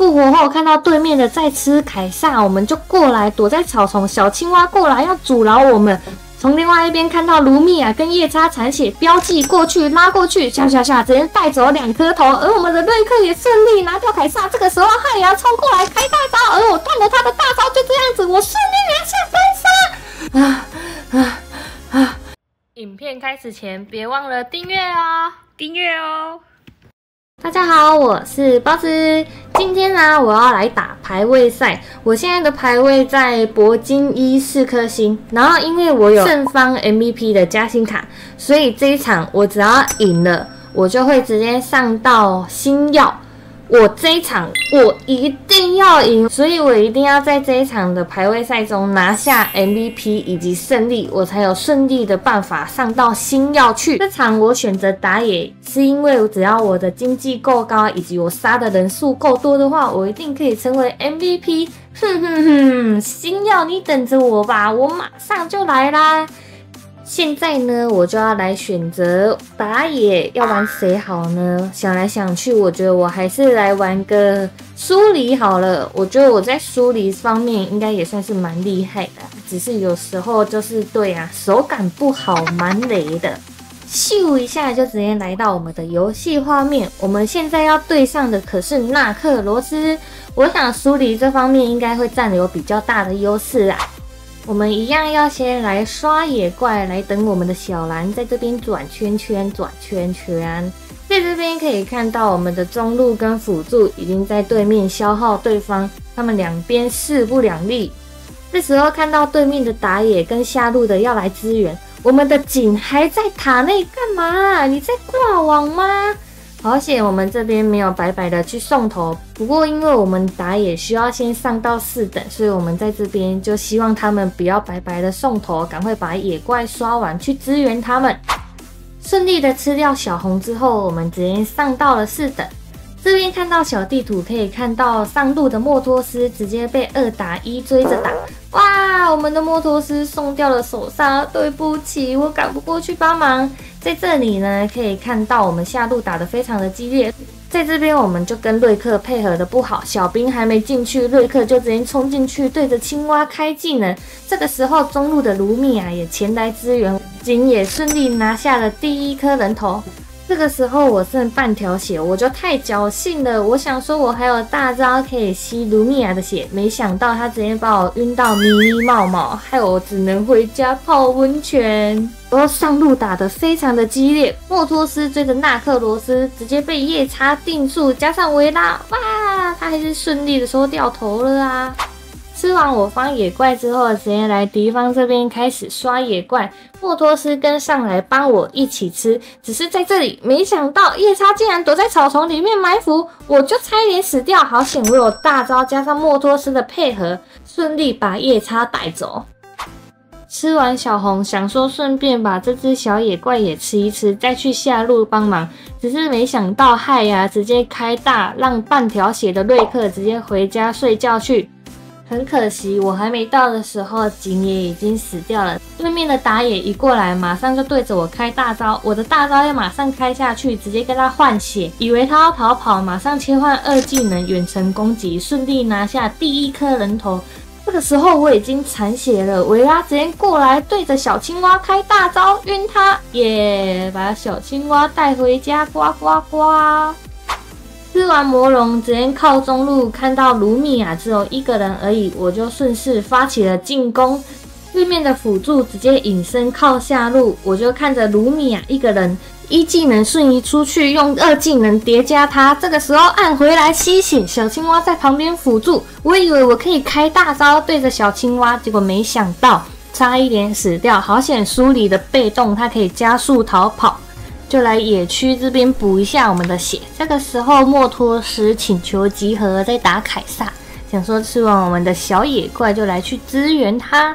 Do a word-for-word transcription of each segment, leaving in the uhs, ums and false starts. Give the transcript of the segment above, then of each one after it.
复活后看到对面的在吃凯撒，我们就过来躲在草丛，小青蛙过来要阻挠我们。从另外一边看到卢米亚跟夜叉残血标记过去拉过去，下下下直接带走两颗头，而我们的瑞克也顺利拿掉凯撒。这个时候汉阳冲过来开大招，而我断了他的大招，就这样子我顺利拿下分杀。啊啊啊！影片开始前别忘了订阅哦， 订阅哦。 大家好，我是包子。今天呢，我要来打排位赛。我现在的排位在铂金一四颗星，然后因为我有胜方 M V P 的加薪卡，所以这一场我只要赢了，我就会直接上到星耀。我这一场我一定要赢，所以我一定要在这一场的排位赛中拿下 M V P 以及胜利，我才有顺利的办法上到星耀去。这场我选择打野，是因为只要我的经济够高，以及我杀的人数够多的话，我一定可以成为 M V P。哼哼哼，星耀你等着我吧，我马上就来啦。现在呢，我就要来选择打野，要玩谁好呢？想来想去，我觉得我还是来玩个苏黎好了。我觉得我在苏黎方面应该也算是蛮厉害的，只是有时候就是对啊，手感不好，蛮雷的。咻一下就直接来到我们的游戏画面。我们现在要对上的可是纳克罗斯，我想苏黎这方面应该会占有比较大的优势啊。我们一样要先来刷野怪，来等我们的小蓝在这边转圈圈，转圈圈。在这边可以看到我们的中路跟辅助已经在对面消耗对方，他们两边势不两立。这时候看到对面的打野跟下路的要来支援，我们的景还在塔内干嘛？你在挂网吗？好险，我们这边没有白白的去送头。不过，因为我们打野需要先上到四等，所以我们在这边就希望他们不要白白的送头，赶快把野怪刷完去支援他们。顺利的吃掉小红之后，我们直接上到了四等。这边看到小地图，可以看到上路的莫托斯直接被二打一追着打。哇，我们的莫托斯送掉了手刹，对不起，我赶不过去帮忙。在这里呢，可以看到我们下路打得非常的激烈。在这边我们就跟瑞克配合的不好，小兵还没进去，瑞克就直接冲进去对着青蛙开技能。这个时候中路的卢米亚也前来支援，景也顺利拿下了第一颗人头。这个时候我剩半条血，我就太侥幸了。我想说我还有大招可以吸卢米亚的血，没想到他直接把我晕到咪咪冒冒，害我只能回家泡温泉。然后上路打得非常的激烈，莫托斯追着纳克罗斯，直接被夜叉定住，加上维拉，哇，他还是顺利的收掉头了啊！吃完我方野怪之后，直接来敌方这边开始刷野怪。莫托斯跟上来帮我一起吃，只是在这里没想到夜叉竟然躲在草丛里面埋伏，我就差一点死掉。好险我有大招加上莫托斯的配合，顺利把夜叉带走。吃完小红，想说顺便把这只小野怪也吃一吃，再去下路帮忙。只是没想到害呀、啊，直接开大，让半条血的瑞克直接回家睡觉去。很可惜，我还没到的时候，景也已经死掉了。对面的打野一过来，马上就对着我开大招，我的大招要马上开下去，直接跟他换血，以为他要逃跑，马上切换二技能远程攻击，顺利拿下第一颗人头。这个时候我已经残血了，维拉直接过来对着小青蛙开大招，晕他，耶、yeah, 把小青蛙带回家，呱呱呱。吃完魔龙，直接靠中路看到卢米亚只有一个人而已，我就顺势发起了进攻。对面的辅助直接隐身靠下路，我就看着卢米亚一个人，一技能瞬移出去，用二技能叠加他。这个时候按回来吸血，小青蛙在旁边辅助，我以为我可以开大招对着小青蛙，结果没想到差一点死掉。好险苏黎的被动，它可以加速逃跑。就来野区这边补一下我们的血。这个时候莫托斯请求集合，在打凯撒，想说吃完我们的小野怪就来去支援他。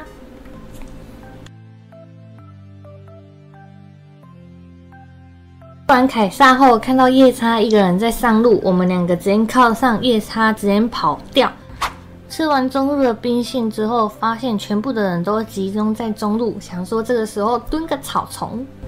吃完凯撒后，看到夜叉一个人在上路，我们两个直接靠上夜叉，直接跑掉。吃完中路的兵线之后，发现全部的人都集中在中路，想说这个时候蹲个草丛。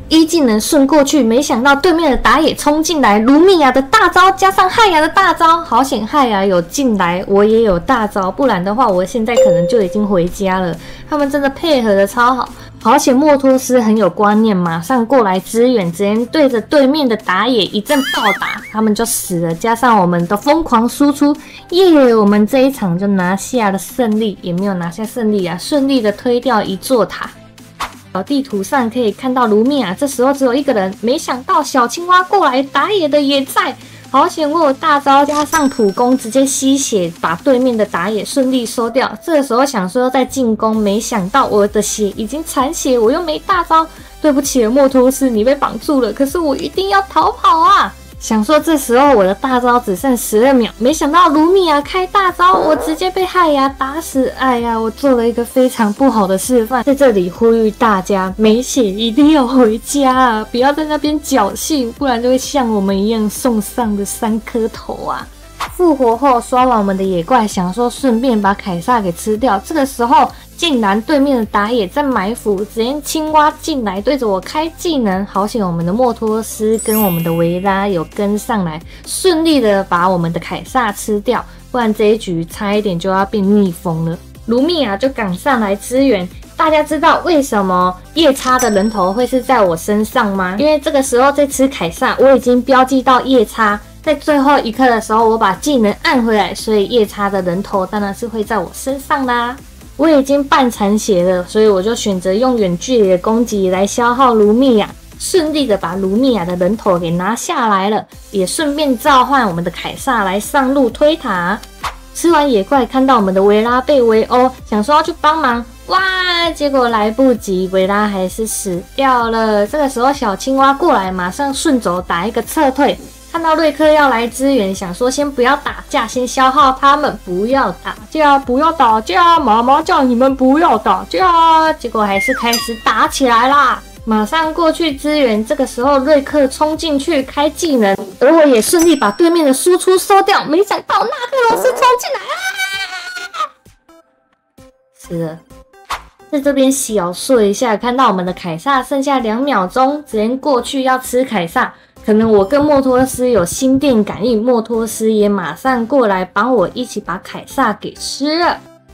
一技能顺过去，没想到对面的打野冲进来，卢米亚的大招加上汉雅的大招，好险汉雅有进来，我也有大招，不然的话我现在可能就已经回家了。他们真的配合的超好，好险莫托斯很有观念，马上过来支援，直接对着对面的打野一阵暴打，他们就死了。加上我们的疯狂输出，耶！我们这一场就拿下了胜利，也没有拿下胜利啊，顺利的推掉一座塔。小地图上可以看到卢米亚，这时候只有一个人，没想到小青蛙过来，打野的也在。好险我有大招加上普攻，直接吸血把对面的打野顺利收掉。这个时候想说再进攻，没想到我的血已经残血，我又没大招。对不起，莫托斯，你被绑住了，可是我一定要逃跑啊！想说这时候我的大招只剩十二秒，没想到卢米亚开大招，我直接被汉雅打死。哎呀，我做了一个非常不好的示范，在这里呼吁大家，没血一定要回家啊，不要在那边侥幸，不然就会像我们一样送上的三颗头啊。复活后刷完我们的野怪，想说顺便把凯撒给吃掉。这个时候竟然对面的打野在埋伏，直接青蛙进来对着我开技能。好险我们的莫托斯跟我们的维拉有跟上来，顺利的把我们的凯撒吃掉，不然这一局差一点就要变逆风了。卢米亚就赶上来支援。大家知道为什么夜叉的人头会是在我身上吗？因为这个时候在吃凯撒，我已经标记到夜叉，在最后一刻的时候我把技能按回来，所以夜叉的人头当然是会在我身上啦。我已经半残血了，所以我就选择用远距离的攻击来消耗卢米亚，顺利的把卢米亚的人头给拿下来了，也顺便召唤我们的凯撒来上路推塔。吃完野怪，看到我们的维拉被围殴，想说要去帮忙，哇！结果来不及，维拉还是死掉了。这个时候小青蛙过来，马上顺走打一个撤退。看到瑞克要来支援，想说先不要打架，先消耗他们，不要打架，不要打架，妈妈叫你们不要打架。结果还是开始打起来啦，马上过去支援。这个时候瑞克冲进去开技能，而我也顺利把对面的输出收掉。没想到纳克罗斯冲进来啊！死了。在这边小睡一下，看到我们的凯撒剩下两秒钟，直接过去要吃凯撒。可能我跟莫托斯有心电感应，莫托斯也马上过来帮我一起把凯撒给吃了。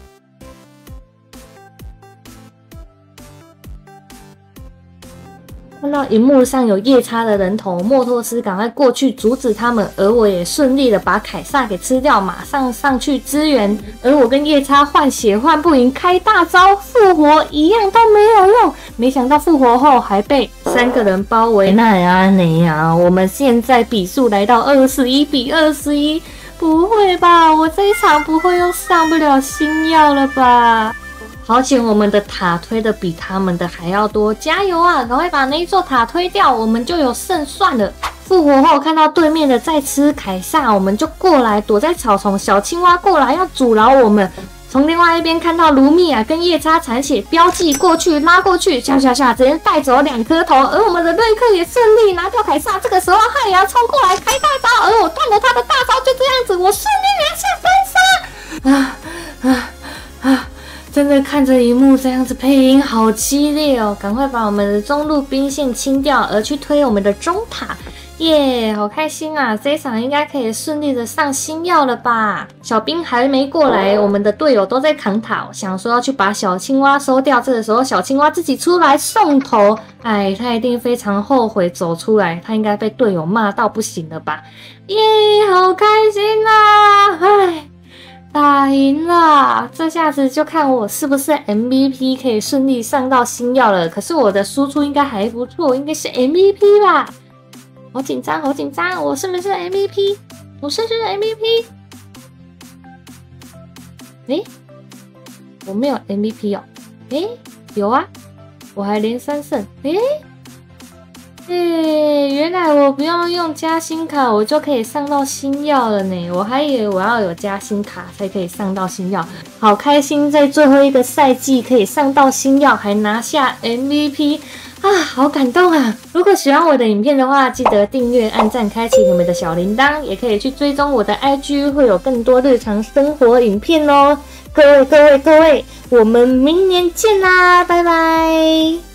看到荧幕上有夜叉的人头，莫托斯赶快过去阻止他们，而我也顺利的把凯撒给吃掉，马上上去支援。而我跟夜叉换血换不赢，开大招复活一样都没有用，没想到复活后还被三个人包围。那呀你呀，我们现在比数来到二十一比二十一，不会吧？我这一场不会又上不了星耀了吧？好险我们的塔推的比他们的还要多，加油啊！赶快把那一座塔推掉，我们就有胜算了。复活后看到对面的在吃凯撒，我们就过来躲在草丛，小青蛙过来要阻挠我们。从另外一边看到卢米亚跟夜叉残血，标记过去拉过去，下下下直接带走两颗头，而我们的瑞克也顺利拿掉凯撒。这个时候汉雅冲过来开大招，而我断了他的大招，就这样子我顺利拿下分杀。啊啊啊！真的看着荧幕这样子配音好激烈哦！赶快把我们的中路兵线清掉，而去推我们的中塔，耶、yeah, 好开心啊！这一场应该可以顺利的上星耀了吧？小兵还没过来，我们的队友都在扛塔，想说要去把小青蛙收掉。这个时候小青蛙自己出来送头，哎，他一定非常后悔走出来，他应该被队友骂到不行了吧？耶、yeah, 好开心啊！哎。打赢了，这下子就看我是不是 M V P 可以顺利上到星耀了。可是我的输出应该还不错，应该是 M V P 吧？好紧张，好紧张，我是不是 M V P？ 我是不是 M V P？ 诶，我没有 M V P 哦。诶，有啊，我还连三胜。诶。诶，原来我不用用加薪卡，我就可以上到星耀了呢。我还以为我要有加薪卡才可以上到星耀，好开心，在最后一个赛季可以上到星耀，还拿下 M V P 啊，好感动啊！如果喜欢我的影片的话，记得订阅、按赞、开启你们的小铃铛，也可以去追踪我的 I G， 会有更多日常生活影片哦。各位、各位、各位，我们明年见啦，拜拜。